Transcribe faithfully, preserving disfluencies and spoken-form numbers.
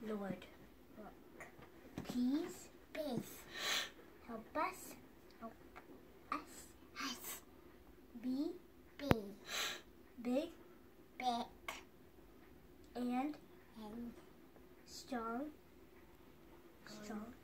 Lord. Look. Please, please. Help us. Help us. Us. Be big. Big Big. and And strong. strong. Strong.